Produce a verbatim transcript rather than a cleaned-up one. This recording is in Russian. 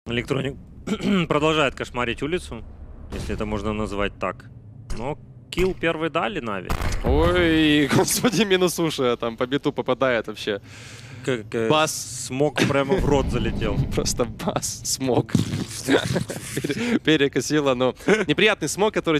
Электроник продолжает кошмарить улицу, если это можно назвать так. Но килл первый дали Нави. Ой, господи, минусуша там по биту попадает вообще. Как, э, Бас. Смог прямо в рот залетел. Просто бас, смог. Перекосило, но неприятный смог, который